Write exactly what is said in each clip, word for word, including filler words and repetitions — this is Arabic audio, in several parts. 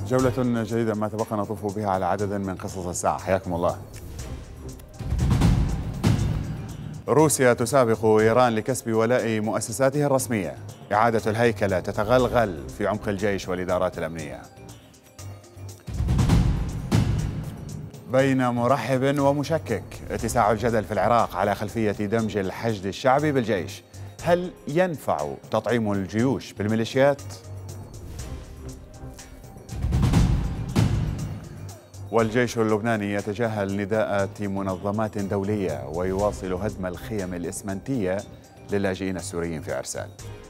جولة جديدة ما تبقى نطوف بها على عدد من قصص الساعة. حياكم الله. روسيا تسابق إيران لكسب ولاء مؤسساتها الرسمية. إعادة الهيكلة تتغلغل في عمق الجيش والإدارات الأمنية. بين مرحب ومشكك، اتساع الجدل في العراق على خلفية دمج الحشد الشعبي بالجيش. هل ينفع تطعيم الجيوش بالميليشيات؟ والجيش اللبناني يتجاهل نداءات منظمات دولية ويواصل هدم الخيم الإسمنتية للاجئين السوريين في عرسال.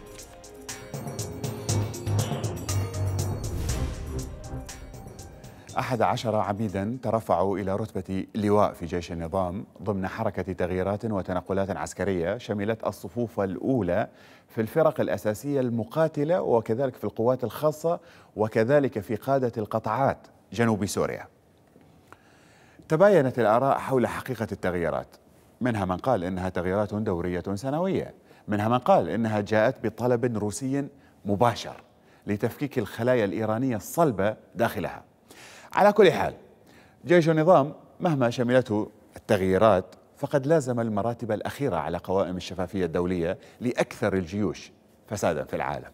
أحد عشر عميدا ترفعوا إلى رتبة لواء في جيش النظام ضمن حركة تغييرات وتنقلات عسكرية شملت الصفوف الأولى في الفرق الأساسية المقاتلة وكذلك في القوات الخاصة وكذلك في قادة القطاعات جنوب سوريا. تباينت الآراء حول حقيقة التغييرات، منها من قال إنها تغييرات دورية سنوية، منها من قال إنها جاءت بطلب روسي مباشر لتفكيك الخلايا الإيرانية الصلبة داخلها. على كل حال، جيش النظام مهما شملته التغييرات فقد لازم المراتب الأخيرة على قوائم الشفافية الدولية لأكثر الجيوش فسادا في العالم.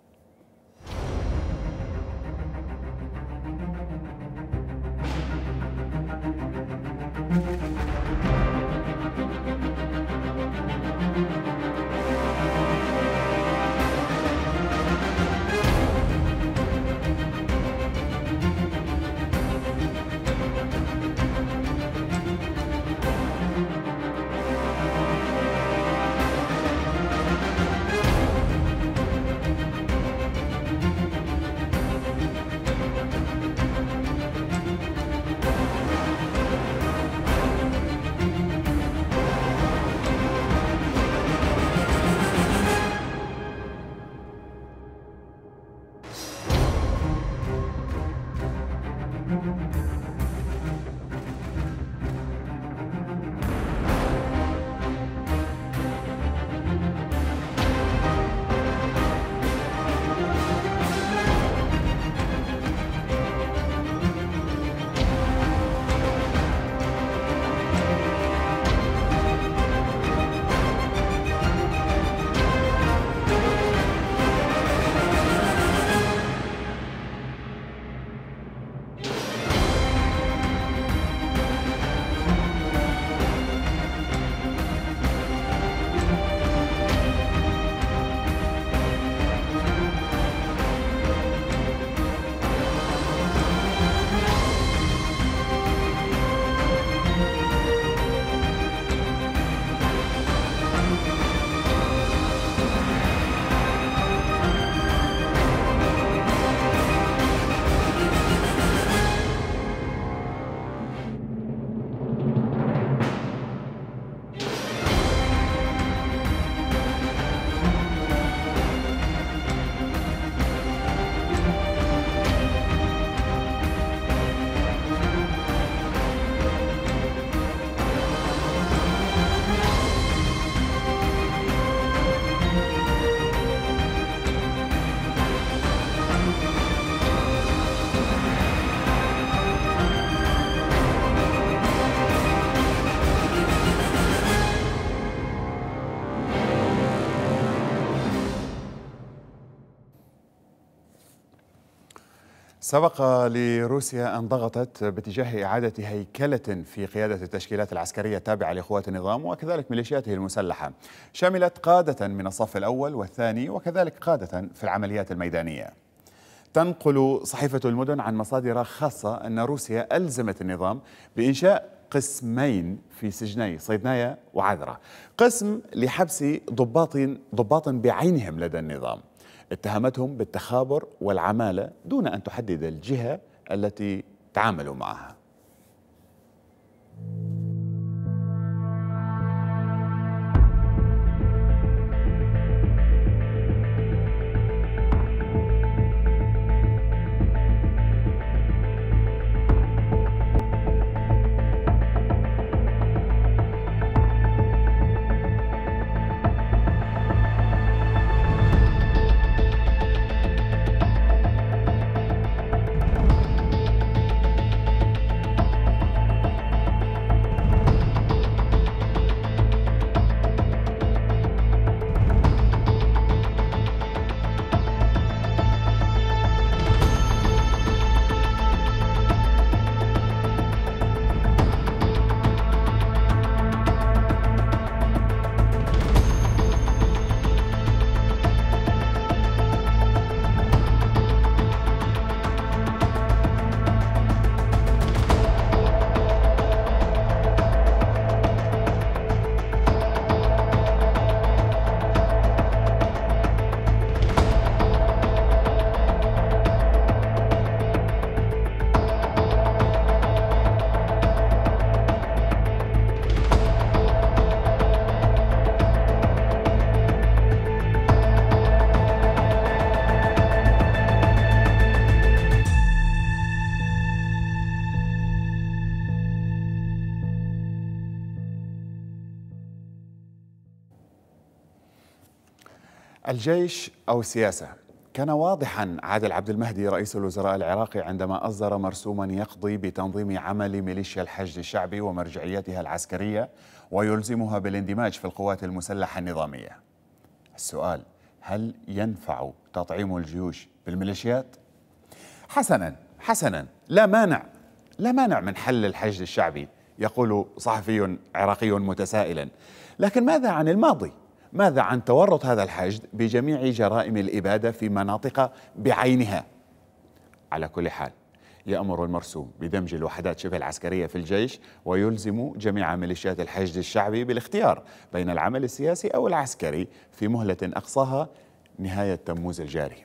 سبق لروسيا أن ضغطت باتجاه إعادة هيكلة في قيادة التشكيلات العسكرية التابعة لقوات النظام وكذلك ميليشياته المسلحة، شملت قادة من الصف الأول والثاني وكذلك قادة في العمليات الميدانية. تنقل صحيفة المدن عن مصادر خاصة أن روسيا ألزمت النظام بإنشاء قسمين في سجني صيدنايا وعذرة، قسم لحبس ضباط ضباط بعينهم لدى النظام، اتهمتهم بالتخابر والعمالة دون أن تحدد الجهة التي تعاملوا معها. الجيش أو السياسة؟ كان واضحا عادل عبد المهدي رئيس الوزراء العراقي عندما أصدر مرسوما يقضي بتنظيم عمل ميليشيا الحشد الشعبي ومرجعيتها العسكرية ويلزمها بالاندماج في القوات المسلحة النظامية. السؤال: هل ينفع تطعيم الجيوش بالميليشيات؟ حسنا حسنا لا مانع لا مانع من حل الحشد الشعبي، يقول صحفي عراقي متسائلا، لكن ماذا عن الماضي؟ ماذا عن تورط هذا الحشد بجميع جرائم الإبادة في مناطق بعينها؟ على كل حال، يأمر المرسوم بدمج الوحدات شبه العسكرية في الجيش ويلزم جميع ميليشيات الحشد الشعبي بالاختيار بين العمل السياسي أو العسكري في مهلة أقصاها نهاية تموز الجاري.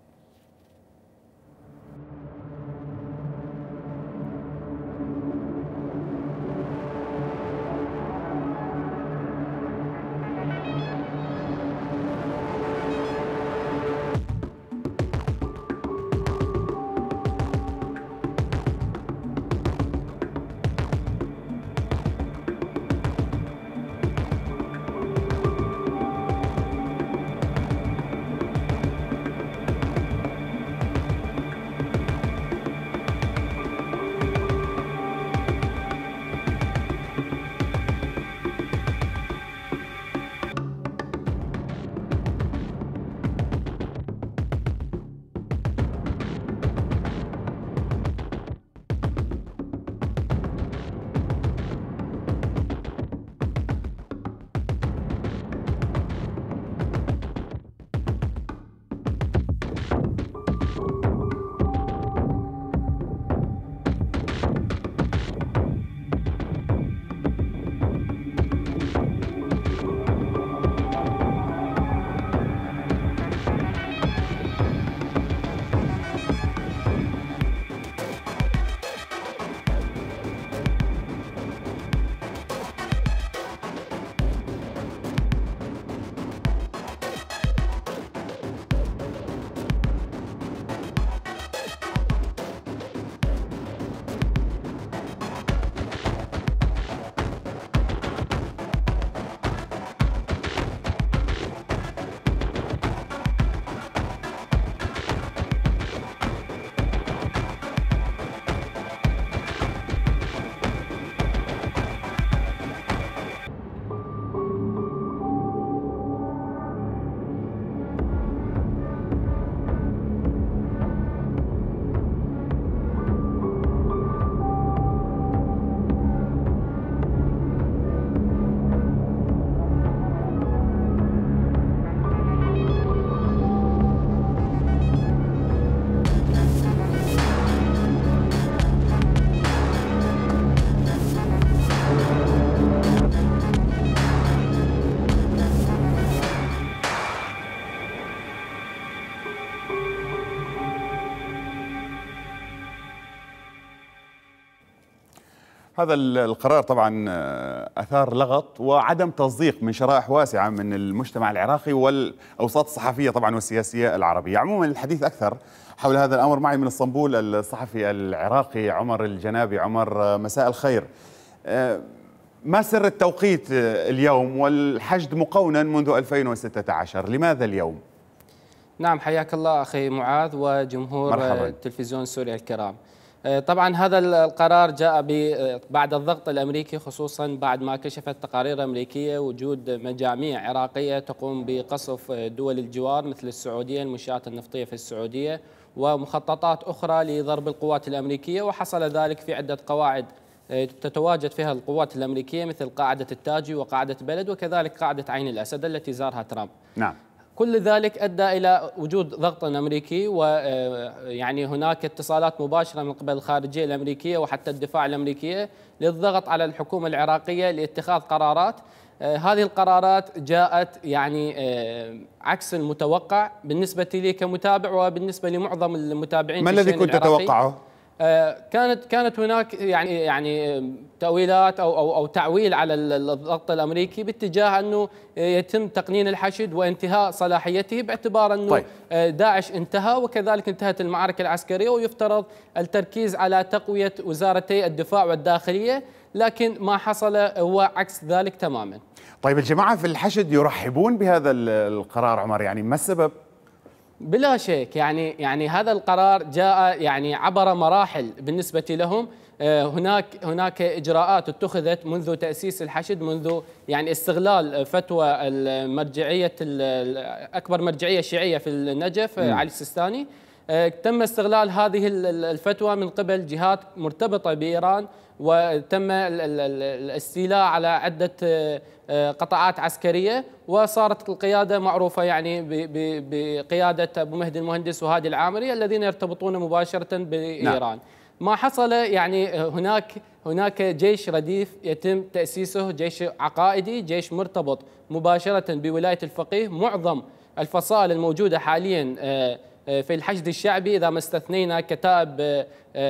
هذا القرار طبعا أثار لغط وعدم تصديق من شرائح واسعة من المجتمع العراقي والأوساط الصحفية طبعا والسياسية العربية. عموما الحديث أكثر حول هذا الأمر معي من اسطنبول الصحفي العراقي عمر الجنابي. عمر، مساء الخير. ما سر التوقيت اليوم والحشد مقونا منذ ألفين وستة عشر، لماذا اليوم؟ نعم، حياك الله أخي معاذ وجمهور مرحبا. التلفزيون السوري الكرام. طبعا هذا القرار جاء بعد الضغط الأمريكي، خصوصا بعد ما كشفت تقارير أمريكية وجود مجاميع عراقية تقوم بقصف دول الجوار مثل السعودية، المنشآت النفطية في السعودية، ومخططات أخرى لضرب القوات الأمريكية، وحصل ذلك في عدة قواعد تتواجد فيها القوات الأمريكية مثل قاعدة التاجي وقاعدة بلد وكذلك قاعدة عين الأسد التي زارها ترامب. نعم. كل ذلك أدى إلى وجود ضغط أمريكي، ويعني هناك اتصالات مباشرة من قبل الخارجية الأمريكية وحتى الدفاع الأمريكية للضغط على الحكومة العراقية لاتخاذ قرارات. هذه القرارات جاءت يعني عكس المتوقع بالنسبة لي كمتابع وبالنسبة لمعظم المتابعين. ما الذي كنت تتوقعه؟ كانت كانت هناك يعني يعني تأويلات أو أو أو تعويل على الضغط الأمريكي باتجاه أنه يتم تقنين الحشد وانتهاء صلاحيته، باعتبار أنه طيب. داعش انتهى وكذلك انتهت المعركة العسكرية، ويفترض التركيز على تقوية وزارتي الدفاع والداخلية. لكن ما حصل هو عكس ذلك تماما. طيب الجماعة في الحشد يرحبون بهذا القرار عمر، يعني ما السبب؟ بلا شك يعني يعني هذا القرار جاء يعني عبر مراحل بالنسبة لهم. هناك هناك اجراءات اتخذت منذ تاسيس الحشد، منذ يعني استغلال فتوى المرجعيه اكبر مرجعيه شيعيه في النجف م. علي السيستاني. تم استغلال هذه الفتوى من قبل جهات مرتبطه بايران، وتم الاستيلاء على عده قطاعات عسكريه، وصارت القياده معروفه يعني بقياده ابو مهدي المهندس وهادي العامري الذين يرتبطون مباشره بايران. نعم. ما حصل يعني هناك هناك جيش رديف يتم تأسيسه، جيش عقائدي، جيش مرتبط مباشرة بولاية الفقيه. معظم الفصائل الموجودة حاليا في الحشد الشعبي إذا ما استثنينا كتائب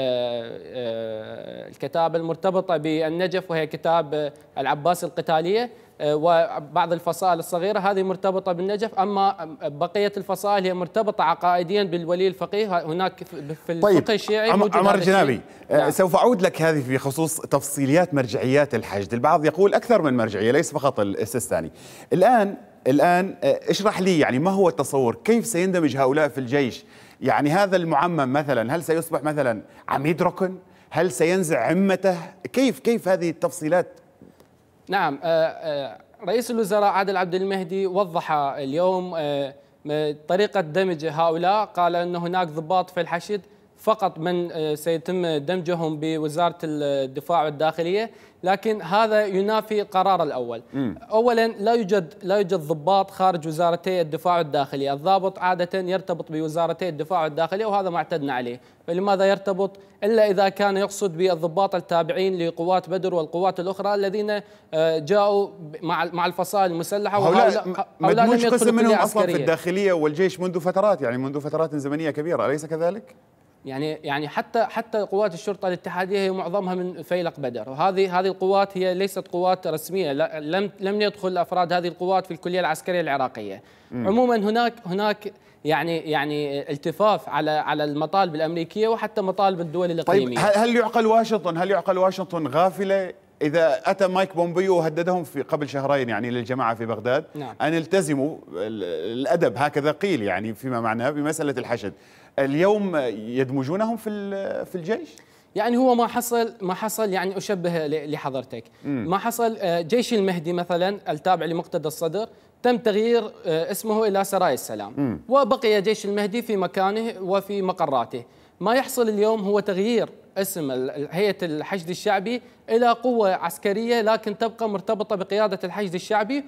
الكتائب المرتبطة بالنجف وهي كتائب العباس القتالية وبعض الفصائل الصغيرة هذه مرتبطة بالنجف، أما بقية الفصائل هي مرتبطة عقائديا بالولي الفقيه. هناك في الفقه طيب الشيعي عمر, عمر الجنابي، نعم. سوف أعود لك هذه في خصوص تفصيليات مرجعيات الحشد. البعض يقول أكثر من مرجعية ليس فقط السيستاني. الآن الآن اشرح لي يعني ما هو التصور، كيف سيندمج هؤلاء في الجيش؟ يعني هذا المعمم مثلا هل سيصبح مثلا عميد ركن؟ هل سينزع عمته؟ كيف كيف هذه التفصيلات؟ نعم، رئيس الوزراء عادل عبد المهدي وضح اليوم طريقة دمج هؤلاء. قال أن هناك ضباط في الحشد فقط من سيتم دمجهم بوزارة الدفاع والداخلية، لكن هذا ينافي القرار الأول. م. أولا لا يوجد لا يوجد ضباط خارج وزارتي الدفاع والداخلية. الضابط عادة يرتبط بوزارتي الدفاع والداخلية وهذا ما اعتدنا عليه. فلماذا يرتبط إلا إذا كان يقصد بالضباط التابعين لقوات بدر والقوات الأخرى الذين جاءوا مع مع الفصائل المسلحة، وهؤلاء مدموج قسم منهم أصلا في الداخلية والجيش منذ فترات، يعني منذ فترات زمنية كبيرة، أليس كذلك؟ يعني يعني حتى حتى قوات الشرطه الاتحاديه هي معظمها من فيلق بدر، وهذه هذه القوات هي ليست قوات رسميه، لم لم يدخل افراد هذه القوات في الكليه العسكريه العراقيه. م. عموما هناك هناك يعني يعني التفاف على على المطالب الامريكيه وحتى مطالب الدول الاقليميه. طيب هل يعقل واشنطن هل يعقل واشنطن غافله إذا أتى مايك بومبيو وهددهم في قبل شهرين يعني للجماعة في بغداد نعم. أن التزموا الأدب، هكذا قيل يعني فيما معناه بمسألة الحشد، اليوم يدمجونهم في في الجيش؟ يعني هو ما حصل ما حصل يعني أشبه لحضرتك م. ما حصل جيش المهدي مثلا التابع لمقتدى الصدر تم تغيير اسمه إلى سرايا السلام م. وبقي جيش المهدي في مكانه وفي مقراته. ما يحصل اليوم هو تغيير اسم هيئة الحشد الشعبي إلى قوة عسكرية لكن تبقى مرتبطة بقيادة الحشد الشعبي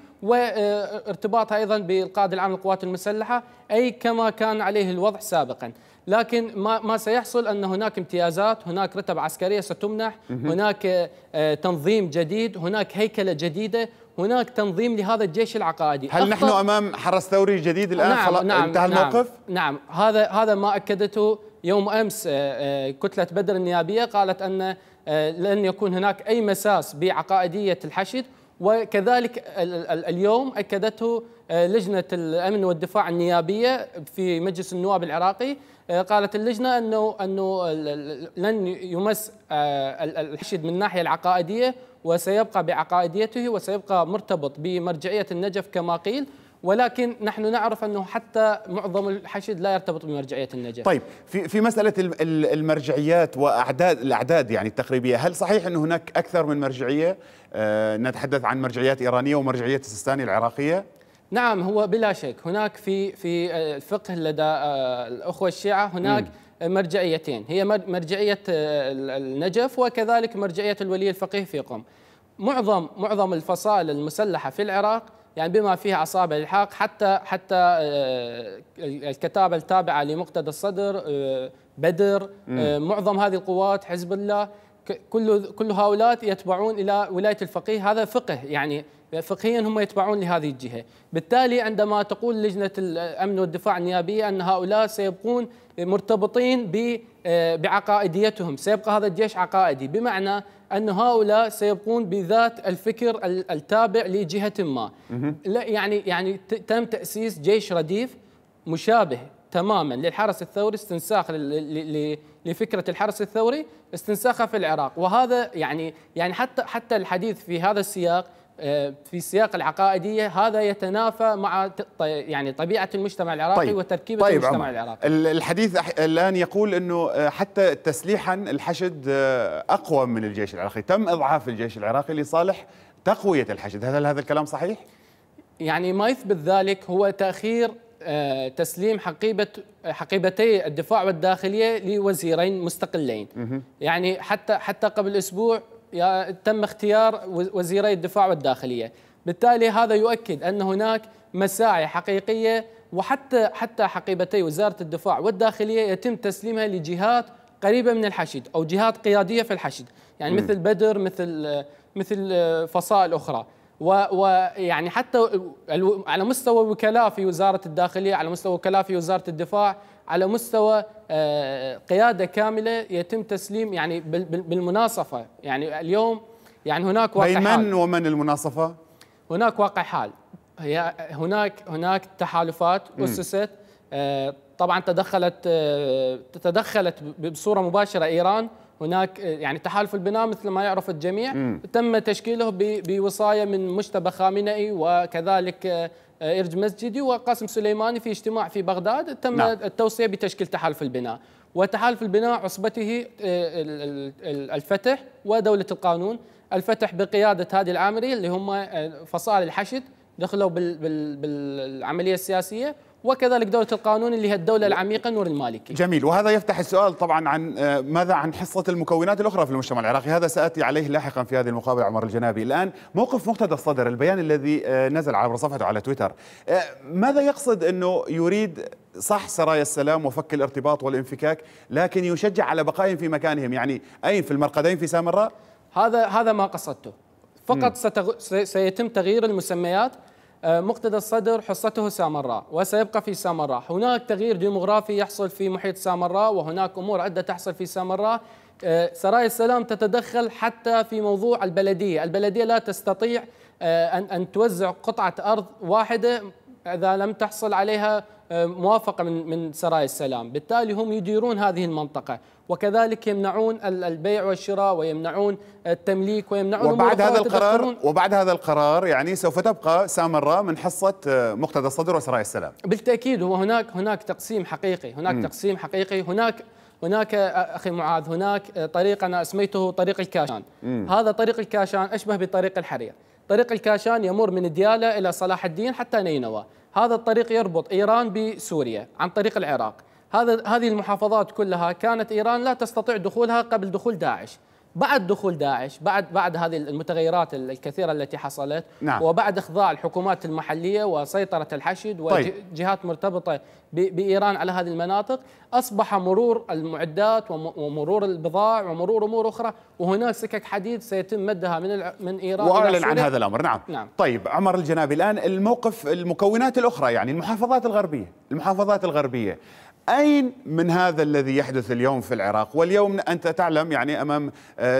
وارتباطها أيضا بالقائد العام للقوات المسلحة، أي كما كان عليه الوضع سابقا. لكن ما ما سيحصل أن هناك امتيازات، هناك رتب عسكرية ستمنح، هناك تنظيم جديد، هناك هيكلة جديدة، هناك تنظيم لهذا الجيش العقائدي. هل نحن أمام حرس ثوري جديد الآن؟ نعم نعم انتهى الموقف؟ نعم, نعم هذا هذا ما أكدته يوم أمس كتلة بدر النيابية، قالت أن لن يكون هناك أي مساس بعقائدية الحشد، وكذلك اليوم أكدته لجنة الأمن والدفاع النيابية في مجلس النواب العراقي. قالت اللجنة أنه أنه لن يمس الحشد من الناحية العقائدية وسيبقى بعقائديته وسيبقى مرتبط بمرجعية النجف كما قيل، ولكن نحن نعرف أنه حتى معظم الحشد لا يرتبط بمرجعية النجف. طيب في في مسألة المرجعيات وأعداد الأعداد يعني التقريبية، هل صحيح أن هناك أكثر من مرجعية؟ أه نتحدث عن مرجعيات إيرانية ومرجعية السيستاني العراقية؟ نعم هو بلا شك هناك في في الفقه لدى الأخوة الشيعة هناك م. مرجعيتين، هي مرجعية النجف وكذلك مرجعية الولي الفقيه في قم. معظم معظم الفصائل المسلحة في العراق يعني بما فيها أصابع الحاق حتى حتى الكتابة التابعة لمقتدى الصدر بدر م. معظم هذه القوات حزب الله كل كل هؤلاء يتبعون إلى ولاية الفقيه. هذا فقه يعني فقهيا هم يتبعون لهذه الجهة. بالتالي عندما تقول لجنة الأمن والدفاع النيابية أن هؤلاء سيبقون مرتبطين بعقائديتهم، سيبقى هذا الجيش عقائدي، بمعنى أن هؤلاء سيبقون بذات الفكر التابع لجهة ما. لا يعني يعني تم تأسيس جيش رديف مشابه تماما للحرس الثوري، استنساخ لفكره الحرس الثوري، استنساخها في العراق. وهذا يعني يعني حتى حتى الحديث في هذا السياق، في سياق العقائديه، هذا يتنافى مع يعني طبيعه المجتمع العراقي. طيب وتركيبه طيب المجتمع عمر. العراقي. الحديث الان يقول انه حتى تسليحا الحشد اقوى من الجيش العراقي، تم اضعاف الجيش العراقي لصالح تقويه الحشد، هل هذا الكلام صحيح؟ يعني ما يثبت ذلك هو تاخير تسليم حقيبه حقيبتي الدفاع والداخليه لوزيرين مستقلين. يعني حتى حتى قبل اسبوع تم اختيار وزيري الدفاع والداخليه، بالتالي هذا يؤكد ان هناك مساعي حقيقيه، وحتى حتى حقيبتي وزاره الدفاع والداخليه يتم تسليمها لجهات قريبه من الحشد او جهات قياديه في الحشد، يعني مثل بدر، مثل مثل فصائل اخرى. ويعني حتى على مستوى وكلاء في وزاره الداخليه، على مستوى وكلاء في وزاره الدفاع، على مستوى قياده كامله يتم تسليم يعني بالمناصفه. يعني اليوم يعني هناك واقع حال. بين من ومن المناصفه؟ هناك واقع حال، هي هناك هناك تحالفات اسست، طبعا تدخلت تدخلت بصوره مباشره ايران. هناك يعني تحالف البناء مثل ما يعرف الجميع م. تم تشكيله بوصايه من مجتبى خامنئي وكذلك إرج مسجدي وقاسم سليماني في اجتماع في بغداد، تم نعم. التوصية بتشكيل تحالف البناء. وتحالف البناء عصبته الفتح ودولة القانون. الفتح بقيادة هادي العامري اللي هم فصائل الحشد دخلوا بالعملية السياسية، وكذلك دولة القانون اللي هي الدولة العميقة نور المالكي. جميل. وهذا يفتح السؤال طبعا عن ماذا عن حصة المكونات الأخرى في المجتمع العراقي، هذا سأتي عليه لاحقا في هذه المقابلة. عمر الجنابي، الآن موقف مقتدى الصدر، البيان الذي نزل عبر صفحته على تويتر، ماذا يقصد؟ أنه يريد صح سرايا السلام وفك الارتباط والانفكاك، لكن يشجع على بقائهم في مكانهم، يعني أين؟ في المرقدين في سامراء؟ هذا هذا ما قصدته، فقط ستغ... سيتم تغيير المسميات. مقتدى الصدر حصته سامراء وسيبقى في سامراء. هناك تغيير ديموغرافي يحصل في محيط سامراء، وهناك أمور عدة تحصل في سامراء. سرايا السلام تتدخل حتى في موضوع البلدية. البلدية لا تستطيع أن أن توزع قطعة أرض واحدة إذا لم تحصل عليها موافقة من من سرايا السلام، بالتالي هم يديرون هذه المنطقة، وكذلك يمنعون البيع والشراء ويمنعون التمليك ويمنعون. وبعد هذا القرار وبعد هذا القرار يعني سوف تبقى سامراء من حصة مقتدى الصدر وسرايا السلام. بالتأكيد، وهناك هناك تقسيم حقيقي، هناك م. تقسيم حقيقي، هناك هناك أخي معاذ، هناك طريق أنا أسميته طريق الكاشان. م. هذا طريق الكاشان أشبه بطريق الحرير. طريق الكاشان يمر من ديالى إلى صلاح الدين حتى نينوى. هذا الطريق يربط إيران بسوريا عن طريق العراق. هذا هذه المحافظات كلها كانت إيران لا تستطيع دخولها قبل دخول داعش. بعد دخول داعش، بعد بعد هذه المتغيرات الكثيرة التي حصلت، نعم. وبعد إخضاع الحكومات المحلية وسيطرة الحشد وجهات طيب. مرتبطة بإيران على هذه المناطق، أصبح مرور المعدات ومرور البضائع ومرور أمور أخرى، وهناك سكك حديد سيتم مدها من من إيران. وأعلن عن هذا الأمر. نعم. نعم. طيب عمر الجنابي، الآن الموقف المكونات الأخرى، يعني المحافظات الغربية المحافظات الغربية أين من هذا الذي يحدث اليوم في العراق؟ واليوم أنت تعلم يعني أمام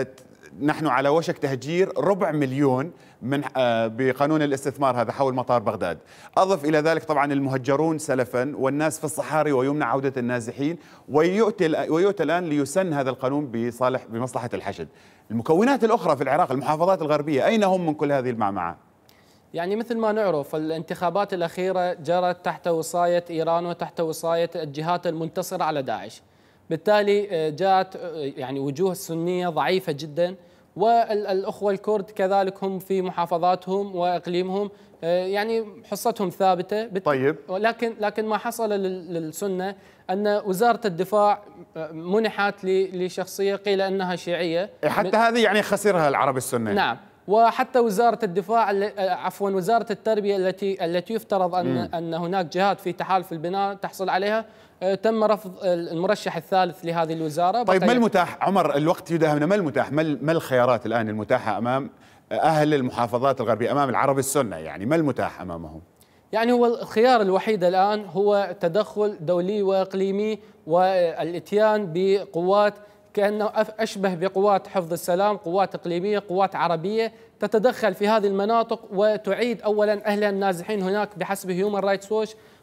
نحن على وشك تهجير ربع مليون من بقانون الاستثمار هذا حول مطار بغداد. أضف إلى ذلك طبعا المهجرون سلفا والناس في الصحاري ويمنع عودة النازحين، ويؤتي ويؤتى الآن ليسن هذا القانون بصالح بمصلحة الحشد. المكونات الأخرى في العراق المحافظات الغربية أين هم من كل هذه المعمعة؟ يعني مثل ما نعرف الانتخابات الأخيرة جرت تحت وصاية إيران وتحت وصاية الجهات المنتصرة على داعش، بالتالي جاءت يعني وجوه سنية ضعيفة جدا، والأخوة الكرد كذلك هم في محافظاتهم وإقليمهم يعني حصتهم ثابتة. طيب. لكن لكن ما حصل للسنة أن وزارة الدفاع منحت لشخصية قيل أنها شيعية، حتى هذه يعني خسرها العرب السنة. نعم. وحتى وزارة الدفاع عفوا وزارة التربية التي التي يفترض أن م. أن هناك جهات في تحالف البناء تحصل عليها، تم رفض المرشح الثالث لهذه الوزارة. طيب ما المتاح عمر؟ الوقت يداهمنا، ما المتاح؟ ما الخيارات الآن المتاحة أمام أهل المحافظات الغربية، أمام العرب السنة؟ يعني ما المتاح أمامهم؟ يعني هو الخيار الوحيد الآن هو تدخل دولي وإقليمي والإتيان بقوات كأنه أشبه بقوات حفظ السلام، قوات إقليمية، قوات عربية تتدخل في هذه المناطق وتعيد أولا أهلها النازحين هناك. بحسب هيومن رايتس ووتش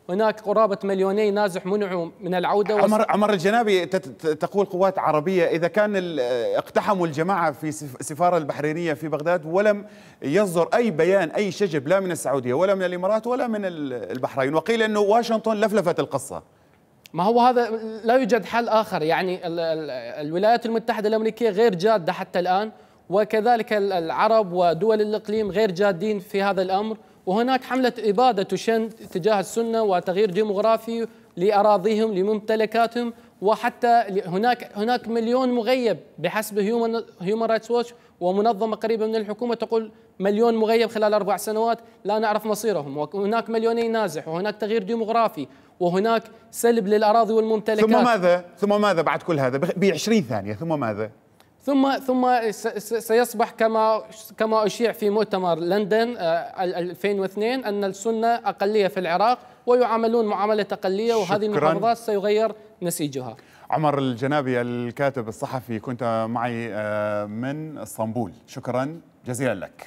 هناك قرابة مليوني نازح منعوا من العودة. عمر عمر الجنابي، تقول قوات عربية، إذا كان اقتحموا الجماعة في السفارة البحرينية في بغداد ولم يصدر أي بيان أي شجب لا من السعودية ولا من الإمارات ولا من البحرين، وقيل أنه واشنطن لفلفت القصة. ما هو هذا لا يوجد حل آخر، يعني الولايات المتحدة الأمريكية غير جادة حتى الآن، وكذلك العرب ودول الإقليم غير جادين في هذا الأمر، وهناك حملة إبادة تشن تجاه السنة وتغيير ديموغرافي لأراضيهم لممتلكاتهم، وحتى هناك هناك مليون مغيب بحسب هيومن هيومن رايتس ووتش ومنظمة قريبة من الحكومة تقول مليون مغيب خلال أربع سنوات لا نعرف مصيرهم، وهناك مليوني نازح، وهناك تغيير ديموغرافي، وهناك سلب للأراضي والممتلكات. ثم ماذا؟ ثم ماذا بعد كل هذا ب عشرين ثانية؟ ثم ماذا؟ ثم ثم سيصبح كما كما أشيع في مؤتمر لندن ألفين واثنين أن السنة أقلية في العراق ويعاملون معاملة أقلية، وهذه المحافظات سيغير نسيجها. عمر الجنابي الكاتب الصحفي كنت معي من اسطنبول، شكرا جزيلا لك.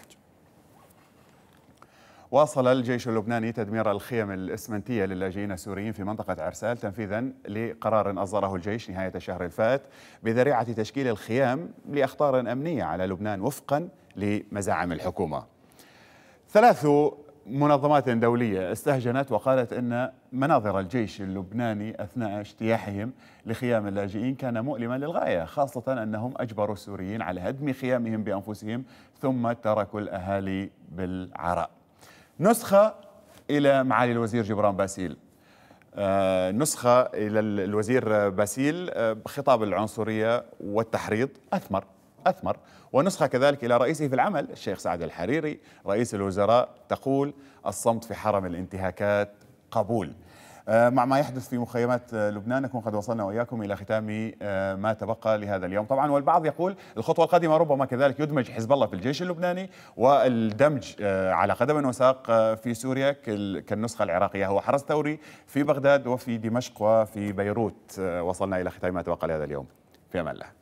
واصل الجيش اللبناني تدمير الخيم الإسمنتية للاجئين السوريين في منطقة عرسال تنفيذا لقرار أصدره الجيش نهاية الشهر الفات بذريعة تشكيل الخيام لأخطار أمنية على لبنان وفقا لمزاعم الحكومة. ثلاث منظمات دولية استهجنت وقالت أن مناظر الجيش اللبناني أثناء اجتياحهم لخيام اللاجئين كان مؤلما للغاية، خاصة أنهم أجبروا السوريين على هدم خيامهم بأنفسهم ثم تركوا الأهالي بالعراء. نسخة إلى معالي الوزير جبران باسيل، آه نسخة إلى الوزير باسيل آه بخطاب العنصرية والتحريض أثمر أثمر ونسخة كذلك إلى رئيسه في العمل الشيخ سعد الحريري رئيس الوزراء تقول الصمت في حرم الانتهاكات قبول. مع ما يحدث في مخيمات لبنان نكون قد وصلنا وإياكم إلى ختام ما تبقى لهذا اليوم. طبعا والبعض يقول الخطوة القادمة ربما كذلك يدمج حزب الله في الجيش اللبناني والدمج على قدم وساق في سوريا كالنسخة العراقية. هو حرس ثوري في بغداد وفي دمشق وفي بيروت. وصلنا إلى ختام ما تبقى لهذا اليوم، في أمان الله.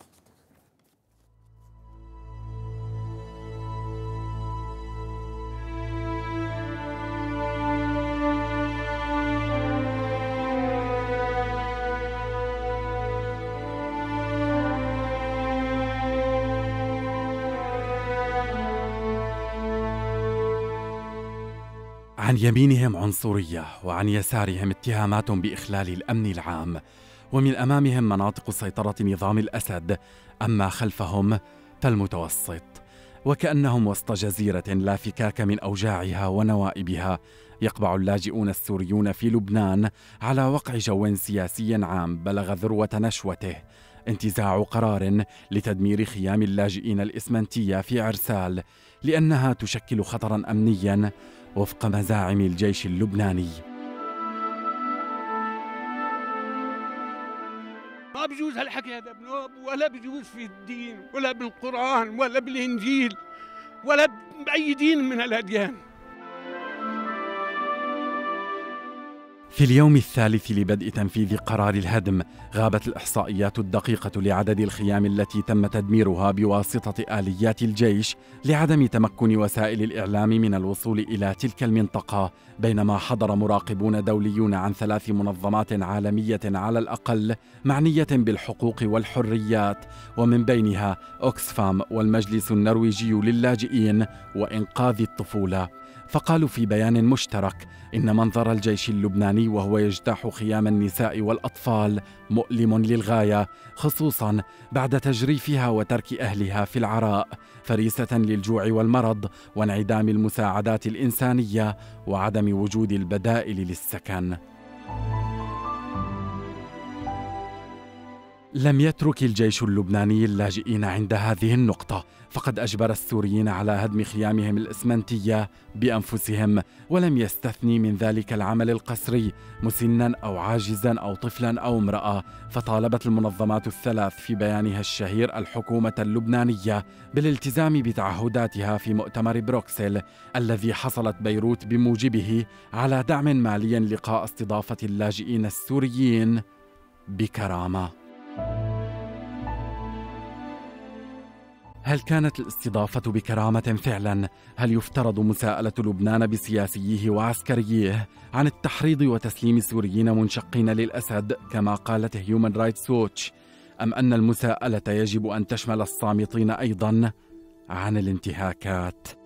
عن يمينهم عنصرية وعن يسارهم اتهامات بإخلال الأمن العام، ومن أمامهم مناطق سيطرة نظام الأسد، أما خلفهم فالمتوسط، وكأنهم وسط جزيرة لا فكاك من أوجاعها ونوائبها. يقبع اللاجئون السوريون في لبنان على وقع جو سياسي عام بلغ ذروة نشوته، انتزاع قرار لتدمير خيام اللاجئين الإسمنتية في عرسال لأنها تشكل خطرا أمنيا وفق مزاعم الجيش اللبناني. ما بجوز هالحكي هذا بنوب، ولا بجوز في الدين ولا بالقرآن ولا بالإنجيل ولا بأي دين من الأديان. في اليوم الثالث لبدء تنفيذ قرار الهدم غابت الإحصائيات الدقيقة لعدد الخيام التي تم تدميرها بواسطة آليات الجيش لعدم تمكن وسائل الإعلام من الوصول إلى تلك المنطقة، بينما حضر مراقبون دوليون عن ثلاث منظمات عالمية على الأقل معنية بالحقوق والحريات، ومن بينها أوكسفام والمجلس النرويجي للاجئين وإنقاذ الطفولة. فقالوا في بيان مشترك إن منظر الجيش اللبناني وهو يجتاح خيام النساء والأطفال مؤلم للغاية، خصوصا بعد تجريفها وترك أهلها في العراء فريسة للجوع والمرض وانعدام المساعدات الإنسانية وعدم وجود البدائل للسكن. لم يترك الجيش اللبناني اللاجئين عند هذه النقطة، فقد أجبر السوريين على هدم خيامهم الإسمنتية بأنفسهم، ولم يستثني من ذلك العمل القسري مسنا أو عاجزا أو طفلا أو امرأة. فطالبت المنظمات الثلاث في بيانها الشهير الحكومة اللبنانية بالالتزام بتعهداتها في مؤتمر بروكسل الذي حصلت بيروت بموجبه على دعم مالي لقاء استضافة اللاجئين السوريين بكرامة. هل كانت الاستضافة بكرامة فعلا؟ هل يفترض مساءلة لبنان بسياسيه وعسكريه عن التحريض وتسليم السوريين منشقين للأسد كما قالت هيومن رايتس ووتش؟ أم أن المساءلة يجب أن تشمل الصامتين أيضا عن الانتهاكات؟